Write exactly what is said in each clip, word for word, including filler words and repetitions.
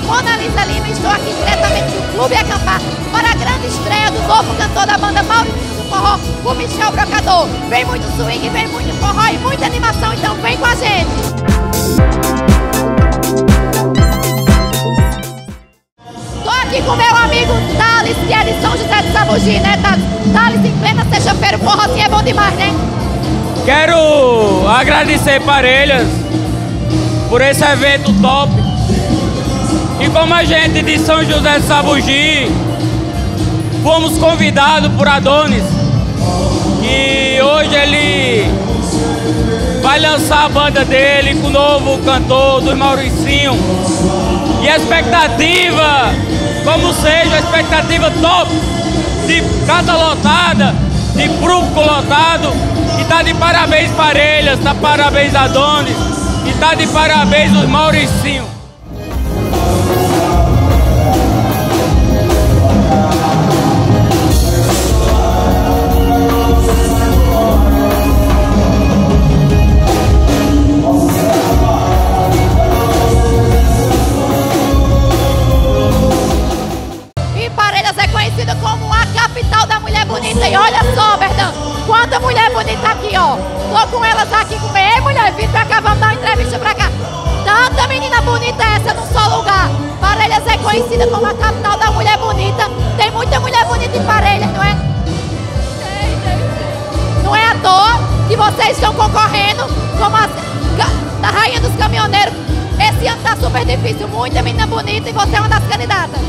Mona Lisa Lima, estou aqui diretamente do Clube Acampar para a grande estreia do novo cantor da banda Mauricinho do Forró, o Michel Brocador. Vem muito swing, vem muito forró e muita animação, então vem com a gente! Estou aqui com meu amigo Thales, que é de São José do Sabugi, né, Thales? Thales, em plena sexta-feira, o forrozinho é bom demais, né? Quero agradecer Parelhas por esse evento top. E como a gente de São José do Sabugi, fomos convidados por Adonis, que hoje ele vai lançar a banda dele com o novo cantor do Mauricinho. E a expectativa, como seja, a expectativa top, de casa lotada, de público lotado. E tá de parabéns Parelhas, tá parabéns Adonis, e tá de parabéns os Mauricinho. E Parelhas é conhecida como a capital da mulher bonita. E olha só, Verdão, quanta mulher bonita aqui, ó. Tô com elas aqui com Ei, mulher, vim pra cá, vamos dar uma entrevista pra cá. Tanta menina bonita essa num só lugar. Parelhas é conhecida como a capital da mulher bonita. Tem muita mulher bonita em Parelhas, não é? Tem, tem, tem. Não é à toa que vocês estão concorrendo como a da rainha dos caminhoneiros. Esse ano tá super difícil, muita menina bonita e você é uma das candidatas.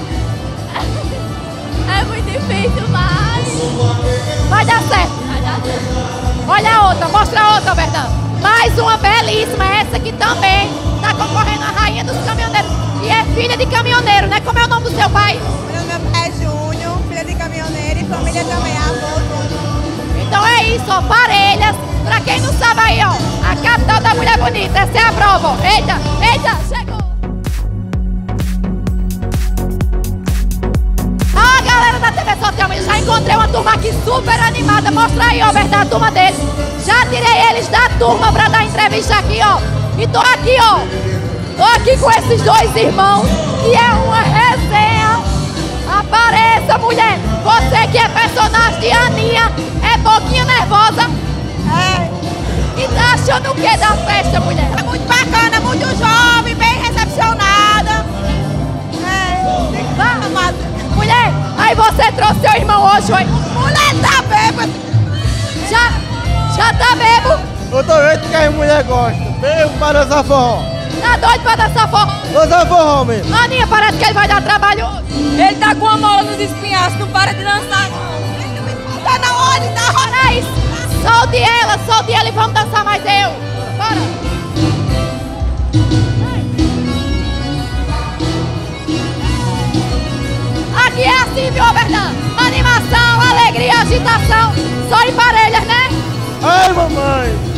É muito difícil, mas... Vai dar certo. Vai dar certo. Olha a outra, mostra a outra, Verdão. Mais uma belíssima, essa aqui também tá concorrendo a rainha dos caminhoneiros. E é filha de caminhoneiro, né? Como é o nome do seu pai? Meu pai é Júnior, filha de caminhoneiro e família também, avô, tudo. Então é isso, ó, Parelhas. Pra quem não sabe aí, ó, a capital da mulher bonita. Essa é a prova, ó. Eita, eita, chegou. Ah, galera da T V Social, eu já encontrei uma turma aqui super animada. Mostra aí, ó, Verdade, a turma deles. Já tirei eles da turma pra dar entrevista aqui, ó. E tô aqui, ó. Tô aqui com esses dois irmãos, que é uma resenha. Apareça, mulher. Você que é personagem de Aninha, é pouquinho nervosa. É. E tá achando o que da festa, mulher? É muito bacana, muito jovem, bem recepcionada. É. Vá, mulher, aí você trouxe seu irmão hoje, foi? Mulher tá bêbada. Já, já tá bebo? Eu tô vendo que as mulheres gostam. Bebo para dançar forró. Tá doido pra dançar forró? Dançar forró mesmo. Aninha, parece que ele vai dar trabalho hoje. Ele tá com a mola nos espinhaços, não para de dançar. Tá na hora, tá na hora. Peraí, solte ela, solte ela e vamos dançar mais eu. Bora. Aqui é assim, viu, Verdão? Animação, alegria, agitação. Só em Parelhas, né? Ai, mamãe.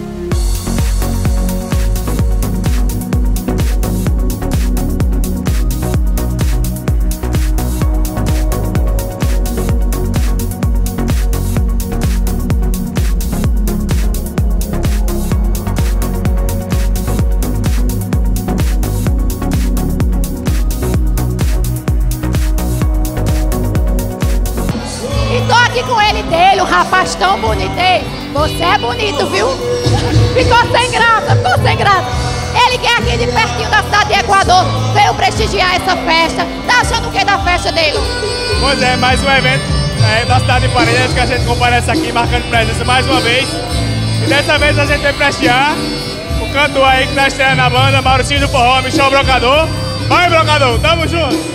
Com ele dele, um rapaz tão bonito. Ei, você é bonito, viu? Ficou sem graça, ficou sem graça. Ele que é aqui de pertinho da cidade de Equador, veio prestigiar essa festa. Tá achando o que da festa dele? Pois é, mais um evento é, da cidade de Parelhas que a gente comparece aqui, marcando presença mais uma vez. E dessa vez a gente vai prestigiar o cantor aí que tá estreando na banda, Mauricinho do Forró, Michel Brocador. Vai, Brocador, tamo junto!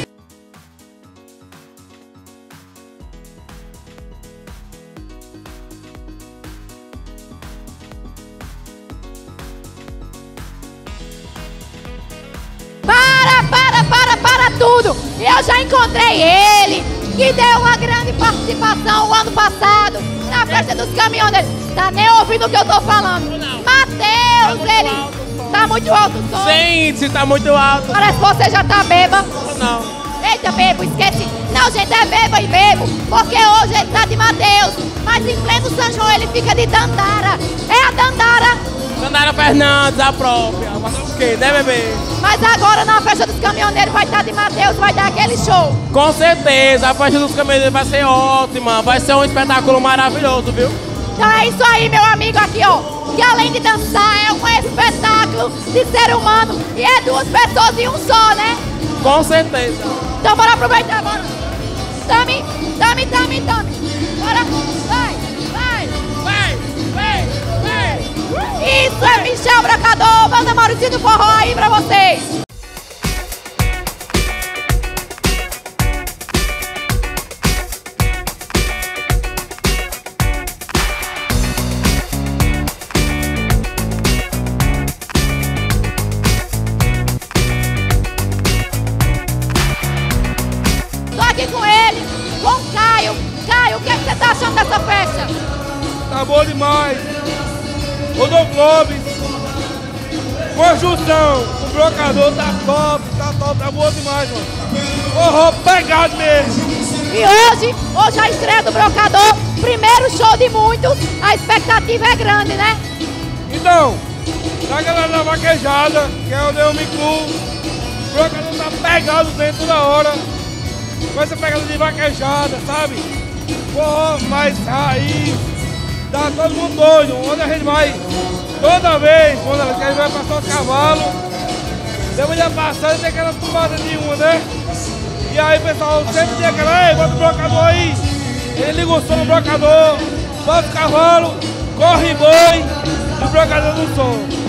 Para, para, para, para tudo! Eu já encontrei ele, que deu uma grande participação o ano passado na festa dos caminhoneiros. Tá nem ouvindo o que eu tô falando. Matheus, ele tá muito alto o som. Sim, se tá muito alto. Parece que você já tá beba. Não. Eita, bebo, esquece. Não, gente, é beba e bebo, porque hoje ele tá de Matheus. Mas em pleno São João ele fica de Dandara. É a Dandara. Sandara Fernandes, a própria. Mas o quê, né, bebê? Mas agora na festa dos caminhoneiros vai estar de Mateus, vai dar aquele show. Com certeza, a festa dos caminhoneiros vai ser ótima. Vai ser um espetáculo maravilhoso, viu? Então é isso aí, meu amigo, aqui, ó. Que além de dançar, é um espetáculo de ser humano. E é duas pessoas em um só, né? Com certeza. Então bora aproveitar, bora. Tami, tami, tami, tami. Bora, vai, vai, vai, vai, vai. Isso é Michel Brocador, banda Mauricinho do Forró aí pra vocês. Com ele, com o Caio. Caio, o que, é que você tá achando dessa festa? Tá bom demais. Rodolfo Lopes. Construção. O brocador tá top, tá top, tá bom demais, mano. Forró pegado mesmo. E hoje, hoje a estreia do Brocador, primeiro show de muitos, a expectativa é grande, né? Então, da galera da vaquejada, que é onde eu me incluo, o brocador tá pegado dentro da hora. Com essa pegada de vaquejada, sabe? Forró mais raiz, dá todo mundo doido. Onde a gente vai, toda vez, quando a gente vai passar os cavalos, depois de passar, tem aquela turbada de uma, né? E aí o pessoal sempre tem aquela, ei, bota o brocador aí. Ele liga o som no brocador, bota o cavalo, corre boi, e o brocador no som.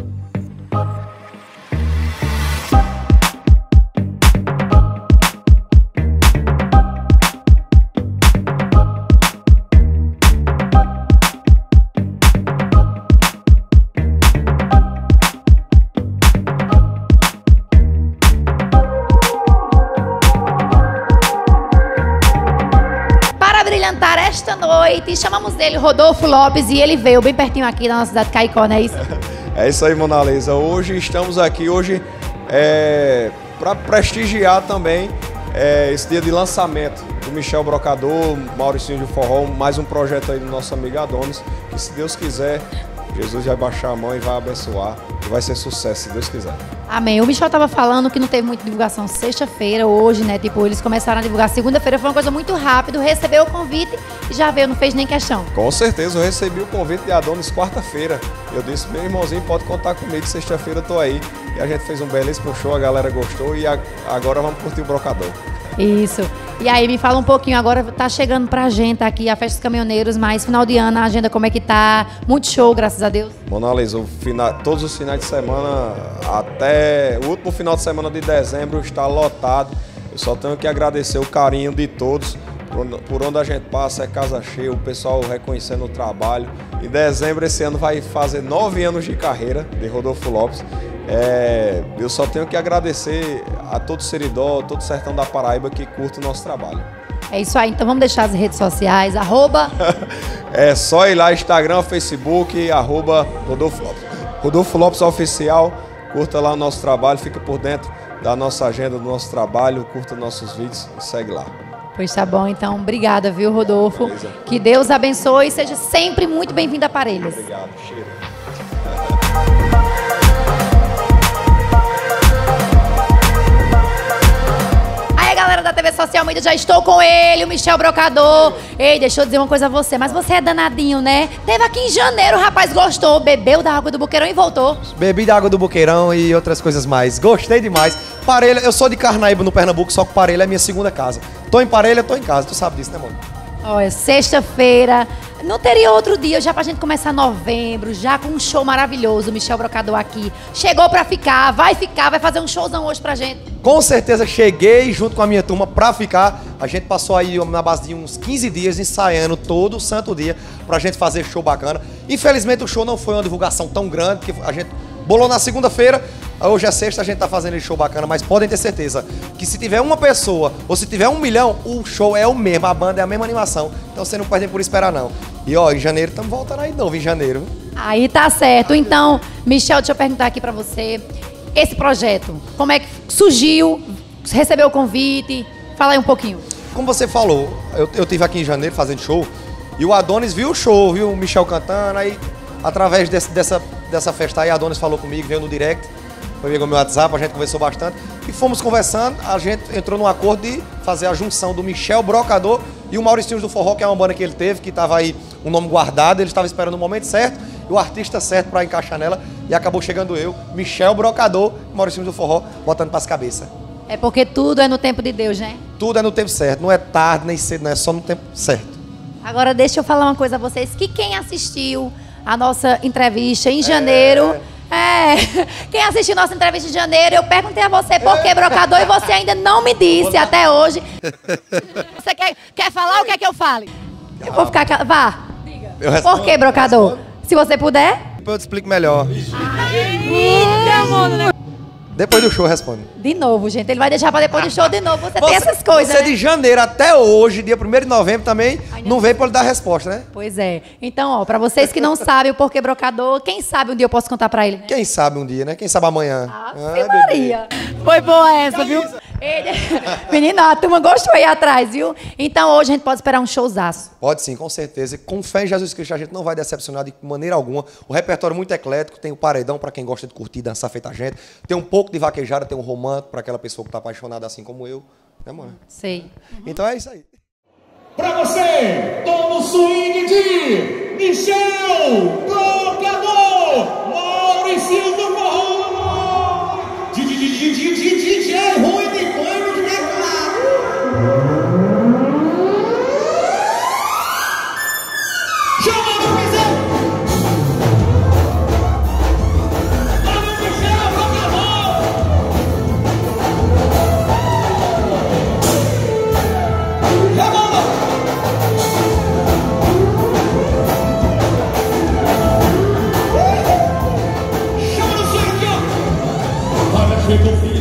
Esta noite, chamamos dele Rodolfo Lopes e ele veio bem pertinho aqui da nossa cidade de Caicó, não é isso? É isso aí, Mona Lisa. Hoje estamos aqui hoje é, para prestigiar também é, esse dia de lançamento do Michel Brocador, Mauricinho do Forró, mais um projeto aí do nosso amigo Adonis, que se Deus quiser, Jesus vai baixar a mão e vai abençoar e vai ser sucesso, se Deus quiser. Amém. O Michel tava falando que não teve muita divulgação sexta-feira, hoje, né? Tipo, eles começaram a divulgar segunda-feira, foi uma coisa muito rápida, recebeu o convite e já veio, não fez nem questão. Com certeza, eu recebi o convite de Adonis quarta-feira. Eu disse, meu irmãozinho, pode contar comigo, sexta-feira eu tô aí. E a gente fez um belíssimo show, a galera gostou e a, agora vamos curtir o Brocador. Isso. E aí, me fala um pouquinho, agora tá chegando pra gente aqui a Festa dos Caminhoneiros, mas final de ano, a agenda como é que tá? Muito show, graças a Deus. Mona Lisa, o fina, todos os finais de semana, até o último final de semana de dezembro está lotado. Eu só tenho que agradecer o carinho de todos. Por, por onde a gente passa é casa cheia, o pessoal reconhecendo o trabalho. Em dezembro esse ano vai fazer nove anos de carreira de Rodolfo Lopes. É, eu só tenho que agradecer a todo o Seridó, todo o sertão da Paraíba que curte o nosso trabalho. É isso aí, então vamos deixar as redes sociais, arroba... É só ir lá, Instagram, Facebook, arroba Rodolfo Lopes. Rodolfo Lopes Oficial, curta lá o nosso trabalho, fica por dentro da nossa agenda, do nosso trabalho, curta nossos vídeos e segue lá. Pois tá bom, então, obrigada, viu, Rodolfo? Beleza. Que Deus abençoe e seja sempre muito bem-vindo a Parelhas. Obrigado, cheiro. Galera da T V Social Mídia, já estou com ele, o Michel Brocador. Ei, deixa eu dizer uma coisa a você, mas você é danadinho, né? Teve aqui em janeiro, o rapaz gostou, bebeu da água do Boqueirão e voltou. Bebi da água do Boqueirão e outras coisas mais. Gostei demais. Parelha, eu sou de Carnaíba, no Pernambuco, só que Parelha é minha segunda casa. Tô em Parelha, tô em casa, tu sabe disso, né, mano? Olha, sexta-feira, não teria outro dia já pra gente começar novembro, já com um show maravilhoso, o Michel Brocador aqui. Chegou pra ficar, vai ficar, vai fazer um showzão hoje pra gente. Com certeza cheguei junto com a minha turma pra ficar. A gente passou aí na base de uns quinze dias ensaiando todo santo dia pra gente fazer show bacana. Infelizmente o show não foi uma divulgação tão grande, porque a gente bolou na segunda-feira, hoje é sexta, a gente tá fazendo esse show bacana, mas podem ter certeza que se tiver uma pessoa ou se tiver um milhão, o show é o mesmo, a banda é a mesma animação. Então você não perde por esperar não. E ó, em janeiro estamos voltando aí de novo, em janeiro. Aí tá certo. Então, Michel, deixa eu perguntar aqui pra você. Esse projeto, como é que surgiu? Recebeu o convite? Fala aí um pouquinho. Como você falou, eu, eu tive aqui em janeiro fazendo show e o Adonis viu o show, viu o Michel cantando, aí através desse, dessa, dessa festa aí, a Adonis falou comigo, veio no direct, foi no meu WhatsApp, a gente conversou bastante. E fomos conversando, a gente entrou num acordo de fazer a junção do Michel Brocador e o Mauricinho do Forró, que é uma banda que ele teve, que estava aí um nome guardado, ele estava esperando o momento certo, e o artista certo para encaixar nela, e acabou chegando eu, Michel Brocador e Mauricinho do Forró, botando para as cabeças. É porque tudo é no tempo de Deus, né? Tudo é no tempo certo, não é tarde nem cedo, não é só no tempo certo. Agora deixa eu falar uma coisa a vocês, que quem assistiu a nossa entrevista em janeiro... É, quem assistiu nossa entrevista em janeiro, eu perguntei a você por que Brocador e você ainda não me disse até hoje. Você quer, quer falar ou quer que eu fale? Eu vou ficar... cal- Vá. Por que Brocador? Se você puder. Depois eu te explico melhor. Eita, mano. Depois do show eu respondo. De novo, gente. Ele vai deixar pra depois do show de novo. Você, tem essas coisas, Você né? de janeiro até hoje, dia primeiro de novembro também, Ainda não veio pra ele dar resposta, né? Pois é. Então, ó, pra vocês que não sabem o porquê Brocador, quem sabe um dia eu posso contar pra ele. Quem sabe um dia, né? Quem sabe amanhã. Ave Maria. Foi boa essa, viu? Ele... Menina, a turma gostou aí atrás, viu? Então hoje a gente pode esperar um showzaço. Pode sim, com certeza. Com fé em Jesus Cristo a gente não vai decepcionar de maneira alguma. O repertório é muito eclético, tem o paredão pra quem gosta de curtir e dançar feita a gente. Tem um pouco de vaquejada, tem um romântico pra aquela pessoa que tá apaixonada assim como eu. Né, mãe? Sei. Então é isso aí. Pra você, todo o swing de Michel Brocador, Mauricinho do Forró, D J Rui de Coelho de Teclado. Chama a prisão! Olha o Michel Brocador! Chama! Chama no swing aqui, ó! Olha, chegou o filho.